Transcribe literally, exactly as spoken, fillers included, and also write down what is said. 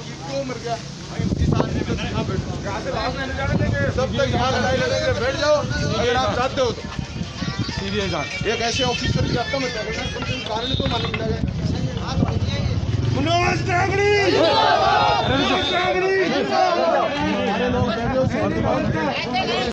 क्यों मर गया? सब तक यहाँ लड़ाई लड़ेंगे, बैठ जाओ अगर आप चाहते हो तो। सीरियस एक ऐसे ऑफिसर की आपका मतलब कारण तो मालूम लगे। मनोज नागरी